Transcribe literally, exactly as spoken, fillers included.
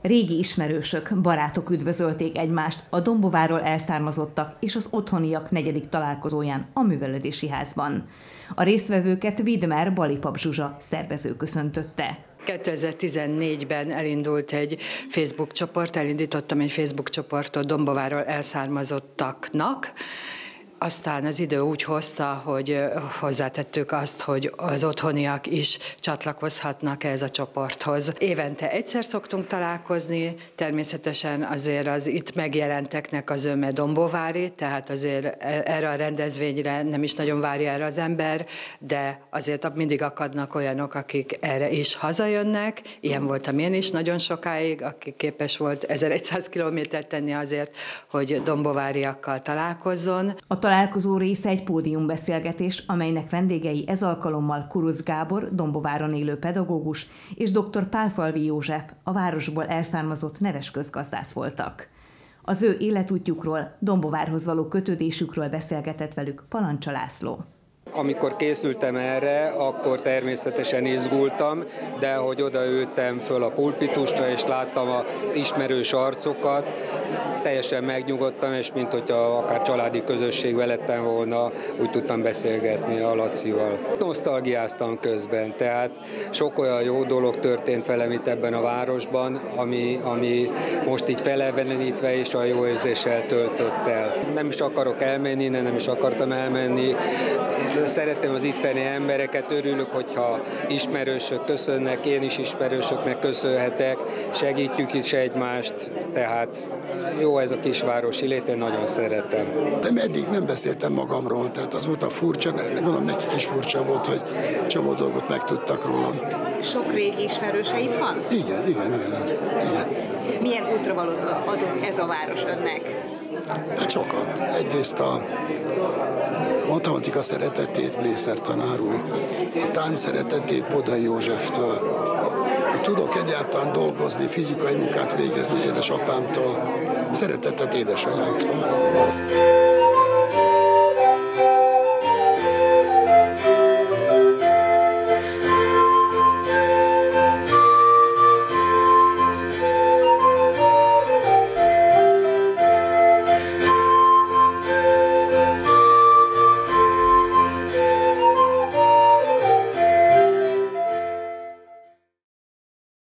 Régi ismerősök, barátok üdvözölték egymást a Dombováról elszármazottak és az otthoniak negyedik találkozóján a Művelődési Házban. A résztvevőket Widmer Balipap Zsuzsa szervező köszöntötte. kétezer-tizennégyben elindult egy Facebook csoport, elindítottam egy Facebook csoportot Dombováról elszármazottaknak. Aztán az idő úgy hozta, hogy hozzátettük azt, hogy az otthoniak is csatlakozhatnak ehhez a csoporthoz. Évente egyszer szoktunk találkozni, természetesen azért az itt megjelenteknek az öme dombovári, tehát azért erre a rendezvényre nem is nagyon várja erre az ember, de azért mindig akadnak olyanok, akik erre is hazajönnek. Ilyen voltam én is nagyon sokáig, aki képes volt ezerszáz kilométert tenni azért, hogy dombováriakkal találkozzon. A találkozó része egy pódiumbeszélgetés, amelynek vendégei ez alkalommal Kuruc Gábor, Dombováron élő pedagógus, és dr. Pálfalvi József, a városból elszármazott neves közgazdász voltak. Az ő életútjukról, Dombovárhoz való kötődésükről beszélgetett velük Palancsa László. Amikor készültem erre, akkor természetesen izgultam, de hogy odaültem föl a pulpitusra, és láttam az ismerős arcokat, teljesen megnyugodtam, és mint hogyha akár családi közösségben lettem volna, úgy tudtam beszélgetni a Lacival. Nosztalgiáztam közben, tehát sok olyan jó dolog történt velem itt ebben a városban, ami, ami most így felelevenítve és a jó érzéssel töltött el. Nem is akarok elmenni, nem is akartam elmenni. Szeretem az itteni embereket, örülök, hogyha ismerősök köszönnek, én is ismerősöknek köszönhetek, segítjük is egymást, tehát jó ez a kisvárosi lét, én nagyon szeretem. De eddig nem beszéltem magamról, tehát az volt a furcsa, gondolom nekik is furcsa volt, hogy csomó dolgot megtudtak rólam. Sok régi ismerőseid van? Igen, igen, igen. igen. Milyen útravalót adott ez a város önnek? Hát sokat. Egyrészt a matematika szeretetét Blészer tanárul, a tánc szeretetét Bodai Józseftől, hogy tudok egyáltalán dolgozni, fizikai munkát végezni édesapámtól, szeretetet édesanyámtól.